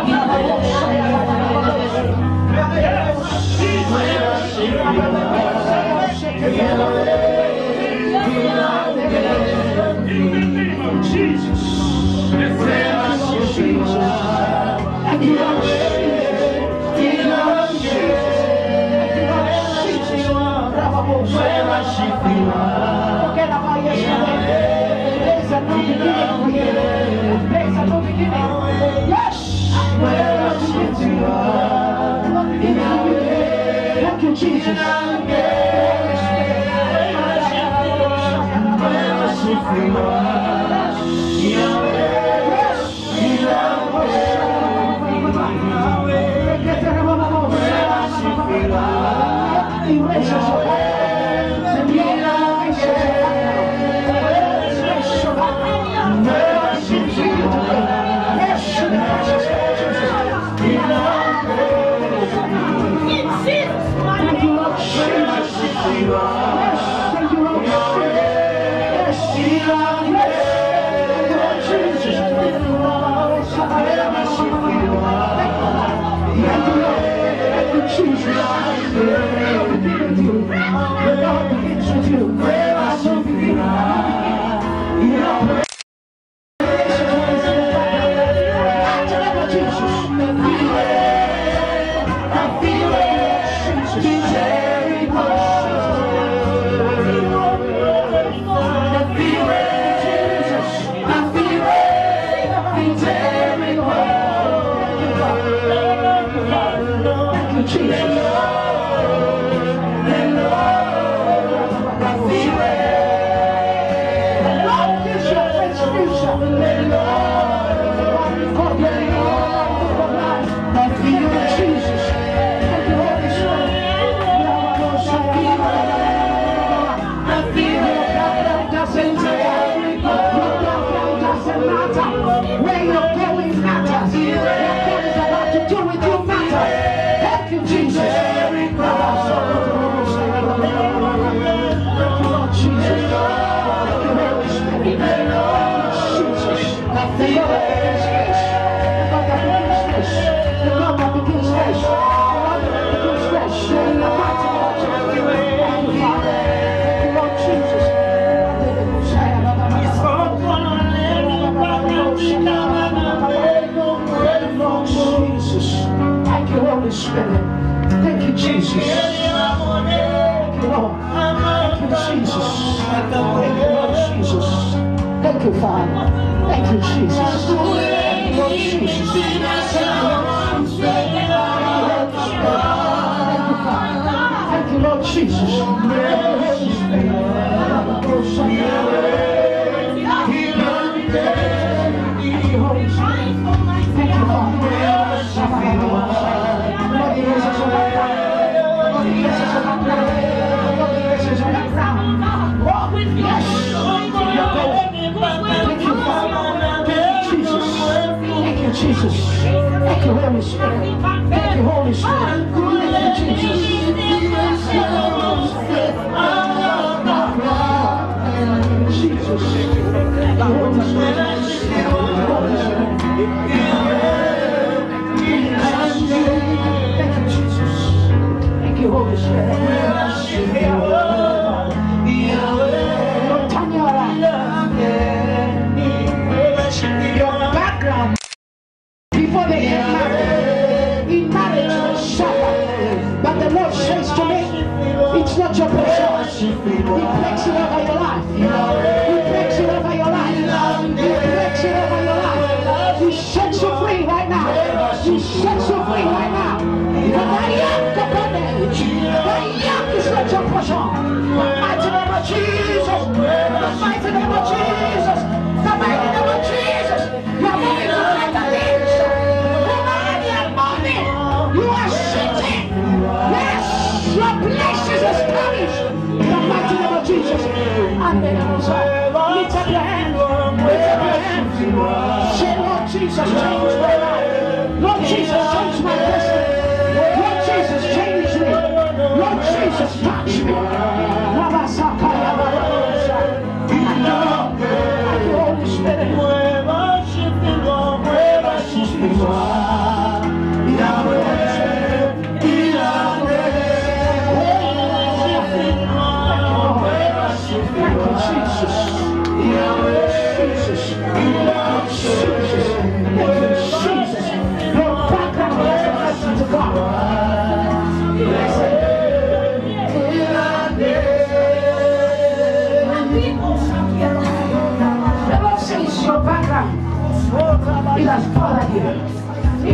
Mueva,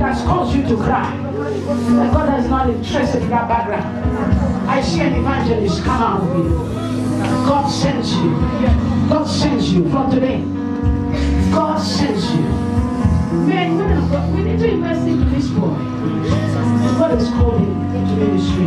has caused you to cry. That God is not interested in that background. I see an evangelist come out of you. God sends you. God sends you from today. God sends you. Men, women of God, we need to invest into this boy. God has called him into ministry.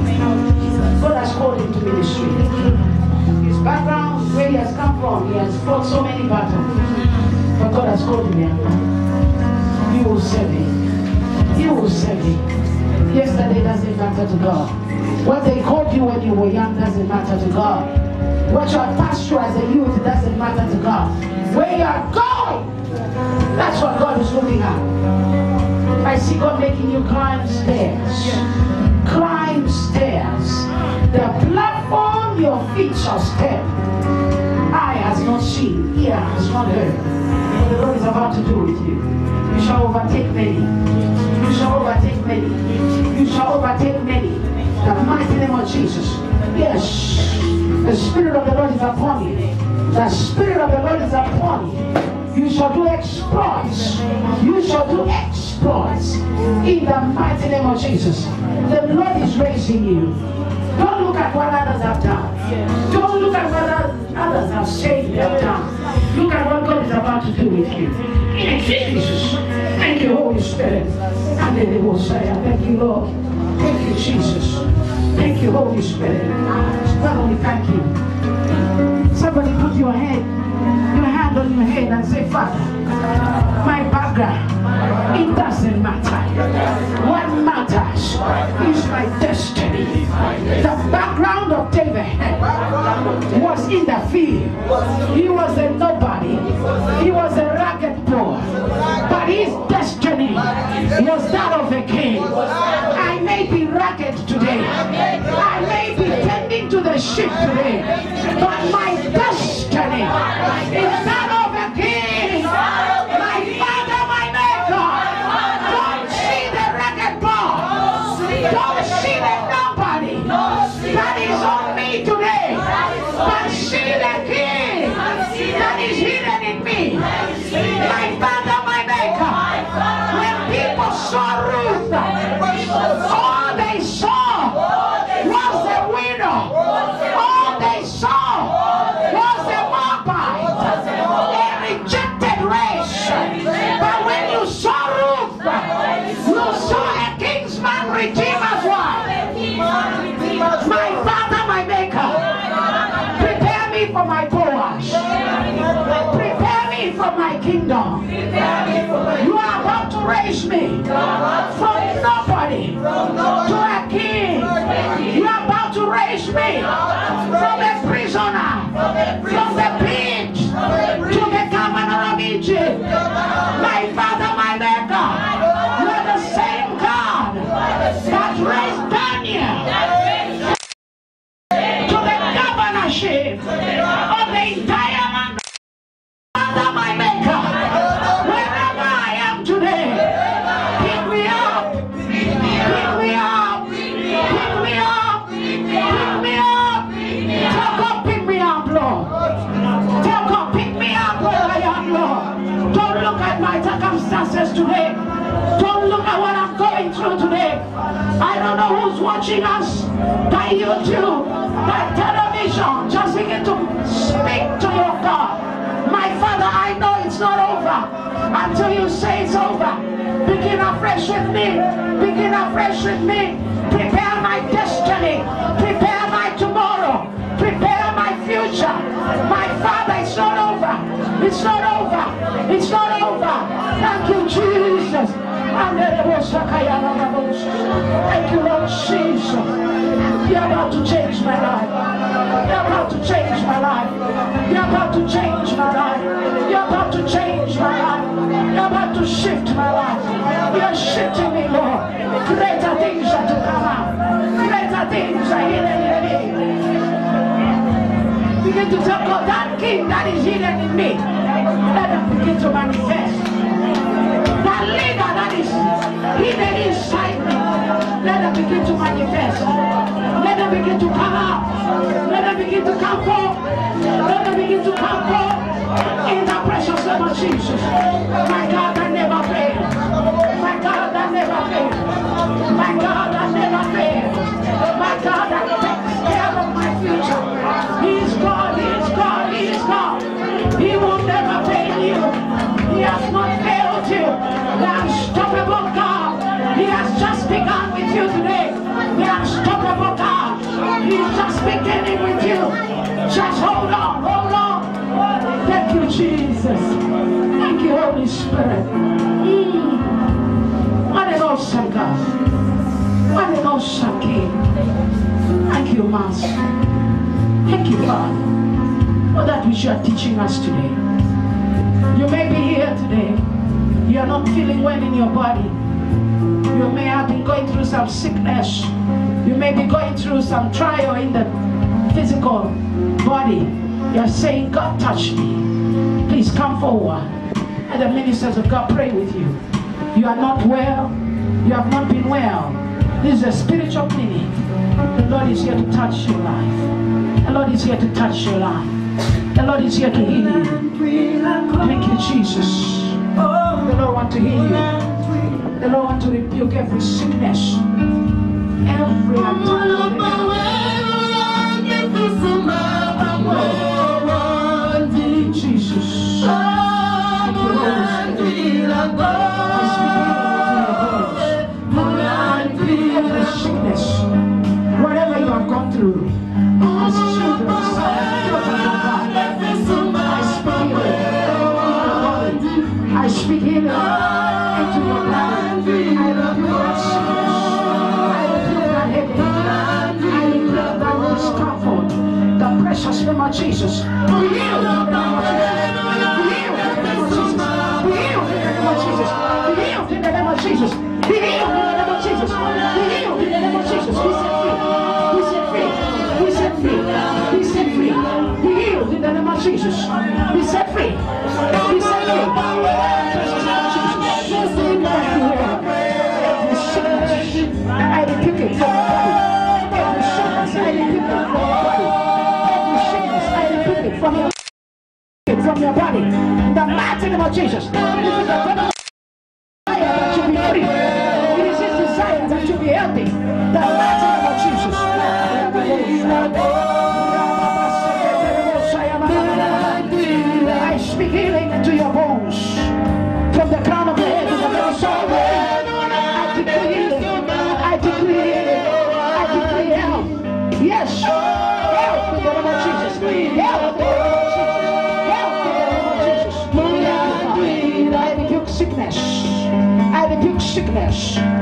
God has called him to ministry. His background, where he has come from, he has fought so many battles. But God has called him here. You will serve him. You will serve him. Yesterday doesn't matter to God. What they called you when you were young doesn't matter to God. What you have passed through as a youth doesn't matter to God. Where you are going, that's what God is looking at. I see God making you climb stairs. Climb stairs. The platform your feet shall step. Eye has not seen, ear has not heard. What the Lord is about to do with you. You shall overtake many. You shall overtake many. You shall overtake many. The mighty name of Jesus. Yes. The Spirit of the Lord is upon you. The Spirit of the Lord is upon you. You shall do exploits. You shall do exploits. In the mighty name of Jesus. The Lord is raising you. Don't look at what others have done. Don't look at what others have said they have done. Look at what God is about to do with you. In Jesus. Thank you, Holy Spirit. And then they will say, thank you, Lord. Thank you, Jesus. Thank you, Holy Spirit. Father, we thank you. Somebody put your hand on your head and say, Father, my background, it doesn't matter. What matters is my destiny. The background of David was in the field. He was a nobody. He was a ragged boy. But his destiny was that of a king. I may be ragged today. I may be tending to the sheep today. But my destiny is that of a king. My Father, my Maker. Don't see the ragged boy. Don't see the nobody that is on me today. But see the king that is hidden in me. My Father, my Maker. When people saw Ruth, all they saw was the widow. All they saw was the Moabite, a rejected race. But when you saw Ruth, you saw a kinsman redeemer's wife. My Father, my Maker, prepare me for my Boaz. Prepare me for my kingdom. You are about to raise me from nobody to a king. You are about to raise me from a prisoner, from the pit to the governor of Egypt. My Father, my Maker, you are the same God that raised Daniel to the governorship of the entire land. Father, my Maker, wherever I am today, pick me up, pick me up, pick me up, pick me up. Tell God, pick me up, Lord. Tell God, pick me up where I am, Lord. Don't look at my circumstances today. Don't look at what I'm going through today. I don't know who's watching us by YouTube, by television. Just begin to speak to your God. My Father, I know it's not over until you say it's over. Begin afresh with me. Begin afresh with me. Prepare my destiny. Prepare my tomorrow. Prepare my future. My Father, it's not over. It's not over. It's not over. Thank you, Jesus. Thank you, Lord Jesus. You're about to change my life. You're about to change my life. You're about to change my life. You're about to change my life. You're about to shift my life. You're shifting me, Lord. Greater things are to come out. Greater things are hidden in me. Begin to tell God, that king that is hidden in me, let him begin to manifest. That leader that is hidden inside me, let them begin to manifest. Let them begin to come out. Let them begin to come forth. Let them begin to come forth in the precious name of Jesus. My God can never fail. My God with you today. The unstoppable God. He's just beginning with you. Just hold on, hold on. Thank you, Jesus. Thank you, Holy Spirit. What an awesome God. What an awesome King. Thank you, Master. Thank you, Father, for that which you are teaching us today. You may be here today. You are not feeling well in your body. You may have been going through some sickness. You may be going through some trial in the physical body. You are saying, God, touch me. Please come forward. And the ministers of God pray with you. You are not well. You have not been well. This is a spiritual clinic. The Lord is here to touch your life. The Lord is here to touch your life. The Lord is here to heal you. Thank you, Jesus. The Lord wants to heal you. The Lord wants to rebuke every sickness, every attack. Jesus. Thank you, Holy Spirit. Every sickness, whatever you have gone through, as children, I speak healing into your body. I rebuke that sickness. I rebuke that headache. I rebuke that discomfort. The precious name of Jesus. Be healed in the name of Jesus. Be healed in the name of Jesus. Be healed in the name of Jesus. Be healed in the name of Jesus. Be healed in the name of Jesus. Be set free. Be set free. Be set free. Be set free. Be healed in the name of Jesus. Be set free. Be set free. I rebuke it from your body. Every sickness, I rebuke it from your body. Every sickness, I rebuke it from your body. In the mighty name of Jesus. This is a desire that you be free. It is His desire that you be healthy. The mighty name of Jesus. I speak healing into your bones. From the crown of your head to the very sole of your head. I decree healing. I decree healing. I decree health. Yes. Health in the name of Jesus. Health in the name of Jesus. Health in the name of Jesus. I rebuke sickness. I rebuke sickness.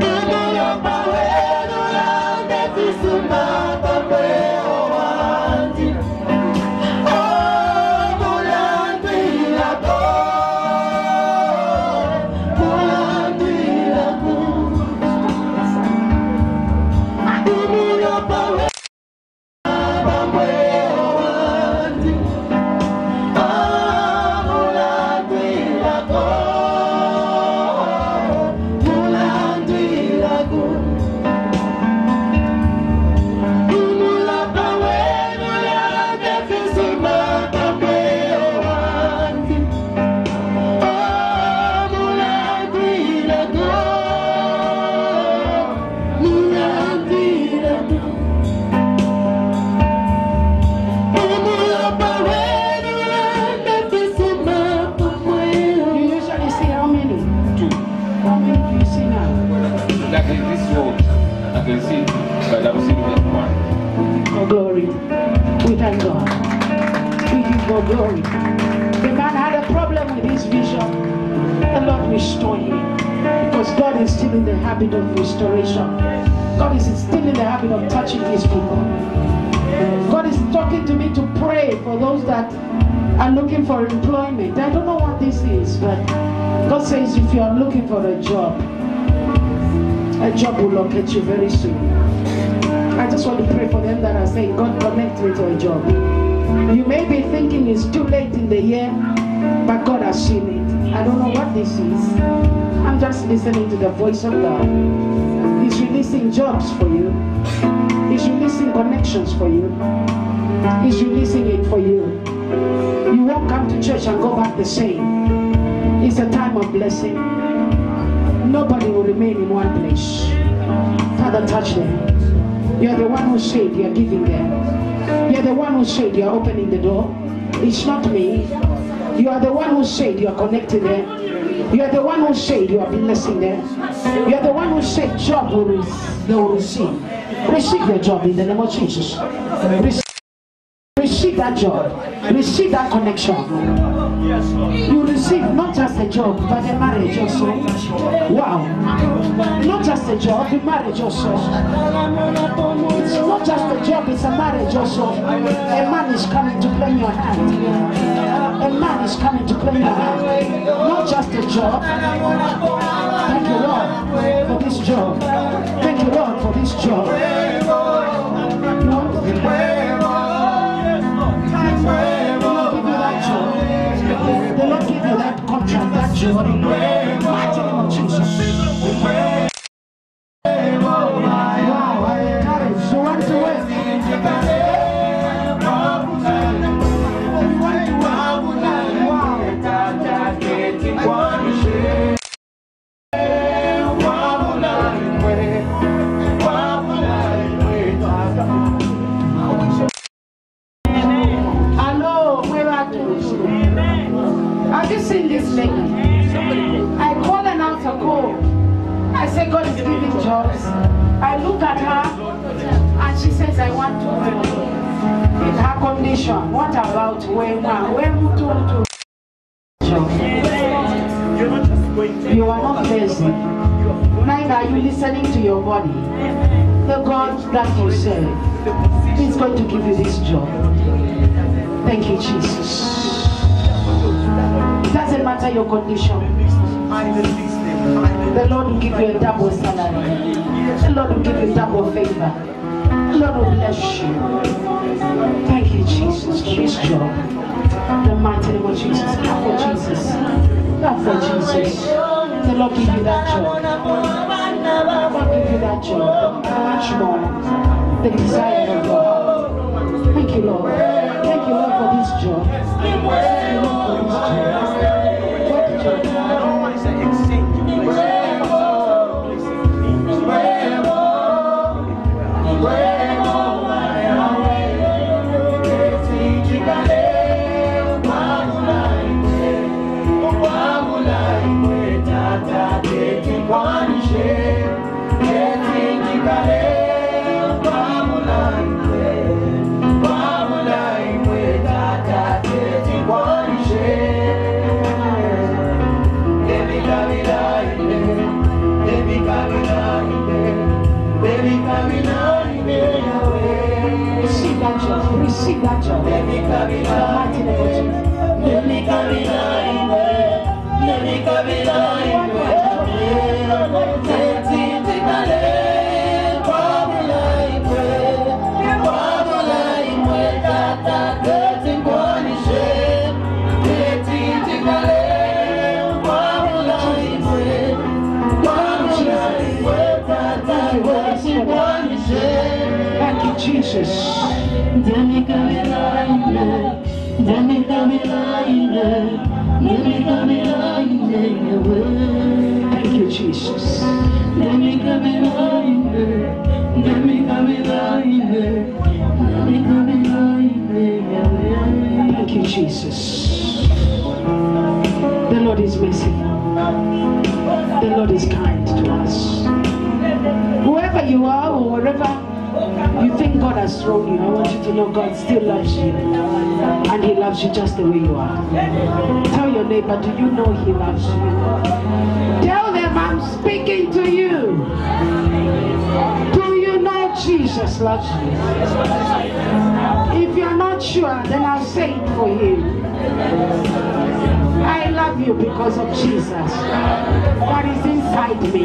Glory. We thank God. We give God glory. The man had a problem with his vision. The Lord restored him. Because God is still in the habit of restoration. God is still in the habit of touching His people. God is talking to me to pray for those that are looking for employment. I don't know what this is, but God says if you are looking for a job will locate you very soon. I just want to pray for them that are saying, God, connect me to a job. You may be thinking it's too late in the year, but God has seen it. I don't know what this is. I'm just listening to the voice of God. He's releasing jobs for you. He's releasing connections for you. He's releasing it for you. You won't come to church and go back the same. It's a time of blessing. Nobody will remain in one place. Father, touch them. You're the one who said you're giving them. You're the one who said you're opening the door. It's not me. You are the one who said you are connecting them. You are the one who said you are blessing them. You are the one who Bible says job they will receive. Receive your job in the name of Jesus. Receive that job. Receive that connection. You receive not just a job, but a marriage also. Wow. Not just a job, a marriage also. It's not just a job, it's a marriage also. A man is coming to claim your hand. A man is coming to claim your hand. Not just a job. Thank you, Lord, for this job. Thank you, Lord, for this job. The Lord give you that contract, that job. In the mighty name of Jesus. Wow, courage. So want to work. I call her out a call. I say God is giving jobs. I look at her and she says I want to work. In her condition, what about when you are not lazy. Neither are you listening to your body. The God that you serve is going to give you this job. Thank you, Jesus. It doesn't matter your condition. The Lord will give you a double salary. The Lord will give you double favor. The Lord will bless you. Thank you, Jesus, for this job. The mighty name of Jesus. Clap for Jesus. Clap for Jesus. The Lord give you that job. The Lord give you that job. Much more. The desire of God. Thank you, Lord. Thank you, Lord, for this job. Thank you, Lord, for this job. Receive that job. Let me come in. Let me come in. Let me come in. Thank you, Jesus. Thank you, Jesus. Thank you, Jesus. The Lord is merciful. The Lord is kind to us. Whoever you are or wherever you think God has thrown you, I want you to know God still loves you. And He loves you just the way you are. Tell your neighbor, do you know He loves you? Tell them, I'm speaking to you. Do you know Jesus loves you? If you're not sure, then I'll say it for you. I love you because of Jesus that is inside me.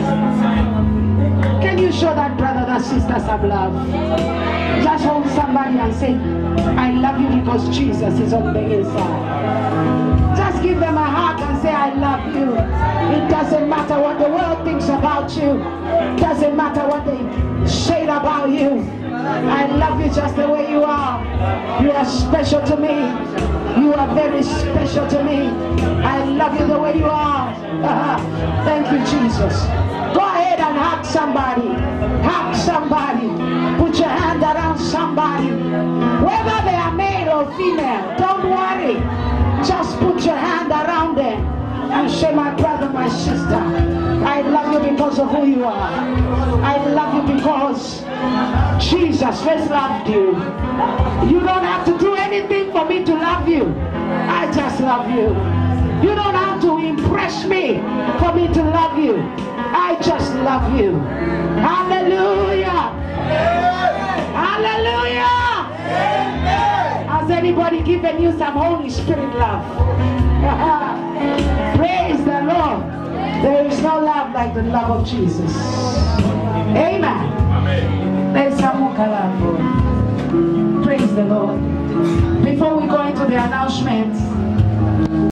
Can you show that brother, that sister some love? Just hold somebody and say, I love you because Jesus is on the inside. Just give them a hug and say, I love you. It doesn't matter what the world thinks about you. It doesn't matter what they say about you. I love you just the way you are. You are special to me. You are very special to me. I love you the way you are. Thank you, Jesus. Go ahead and hug somebody. Hug somebody. Put your hand around somebody. Whether they are male or female, don't worry. Just put your hand around them and say, my brother, my sister, I love you because of who you are. you are. I love you because Jesus first loved you. You don't have to do anything for me to love you. I just love you. You don't have to impress me for me to love you. I just love you. Hallelujah. Hallelujah. Has anybody given you some Holy Spirit love? Praise the Lord. There is no love like the love of Jesus. Amen. Let's have praise the Lord. Before we go into the announcements,